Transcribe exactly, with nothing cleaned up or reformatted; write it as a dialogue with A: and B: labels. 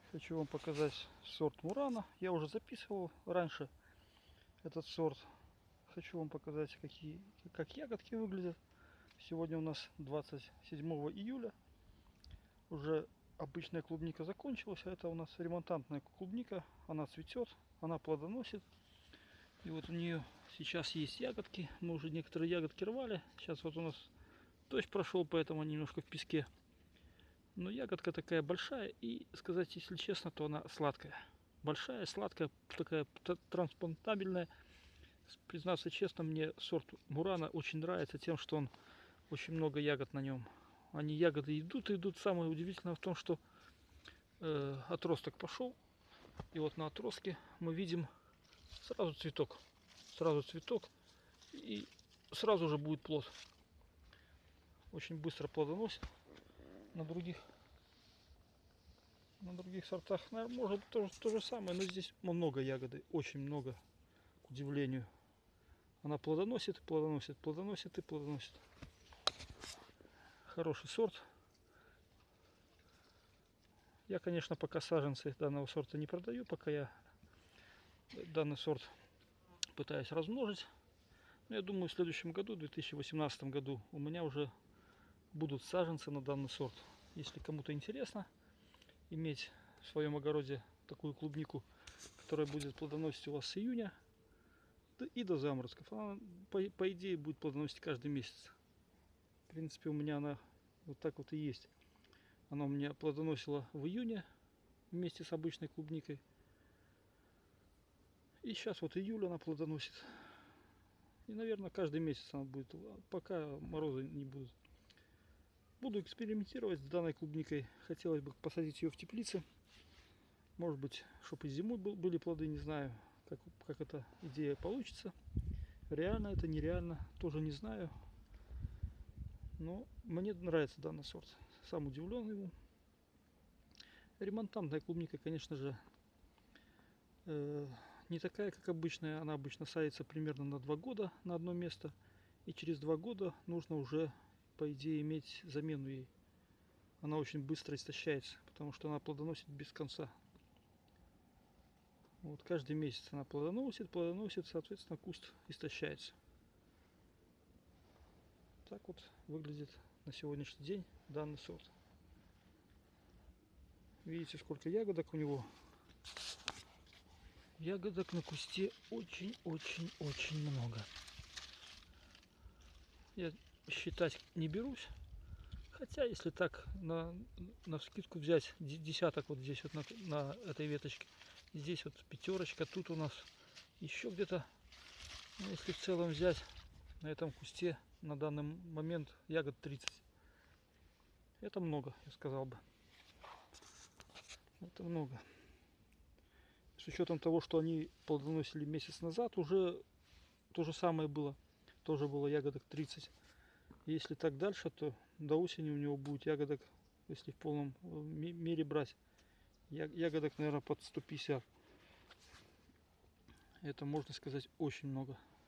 A: Хочу вам показать сорт Мурана. Я уже записывал раньше этот сорт. Хочу вам показать, какие, как ягодки выглядят. Сегодня у нас двадцать седьмое июля. Уже обычная клубника закончилась, а это у нас ремонтантная клубника. Она цветет, она плодоносит. И вот у нее сейчас есть ягодки. Мы уже некоторые ягодки рвали. Сейчас вот у нас дождь прошел, поэтому они немножко в песке. Но ягодка такая большая, и сказать, если честно, то она сладкая. Большая, сладкая, такая трансплантабельная. Признаться честно, мне сорт Мурана очень нравится тем, что он очень много ягод на нем. Они ягоды идут и идут. Самое удивительное в том, что э, отросток пошел, и вот на отростке мы видим сразу цветок. Сразу цветок, и сразу же будет плод. Очень быстро плодоносит. На других На других сортах, наверное, может то, то же самое, но здесь много ягоды, очень много, к удивлению. Она плодоносит, плодоносит, плодоносит и плодоносит. Хороший сорт. Я, конечно, пока саженцы данного сорта не продаю, пока я данный сорт пытаюсь размножить. Но я думаю, в следующем году, в две тысячи восемнадцатом году, у меня уже будут саженцы на данный сорт. Если кому-то интересно иметь в своем огороде такую клубнику, которая будет плодоносить у вас с июня и до заморозков. Она, по, по идее, будет плодоносить каждый месяц. В принципе, у меня она вот так вот и есть. Она у меня плодоносила в июне вместе с обычной клубникой. И сейчас вот июль она плодоносит. И, наверное, каждый месяц она будет, пока морозы не будут. Буду экспериментировать с данной клубникой. Хотелось бы посадить ее в теплице. Может быть, чтобы и зимой были плоды, не знаю, как, как эта идея получится. Реально это, нереально, тоже не знаю. Но мне нравится данный сорт. Сам удивлен ему. Ремонтантная клубника, конечно же, э, не такая, как обычная. Она обычно садится примерно на два года на одно место. И через два года нужно уже, по идее, иметь замену ей. Она очень быстро истощается, потому что она плодоносит без конца. Вот каждый месяц она плодоносит, плодоносит, соответственно, куст истощается. Так вот выглядит на сегодняшний день данный сорт. Видите, сколько ягодок у него. Ягодок на кусте очень-очень-очень много. Я считать не берусь. Хотя, если так на, на вскидку взять десяток вот здесь вот на, на этой веточке, здесь вот пятерочка, тут у нас еще где-то, ну, если в целом взять на этом кусте на данный момент ягод тридцать. Это много, я сказал бы. Это много. С учетом того, что они плодоносили месяц назад, уже то же самое было. Тоже было ягодок тридцать. Если так дальше, то до осени у него будет ягодок, если в полном мере брать, ягодок, наверное, под сто пятьдесят. Это, можно сказать, очень много.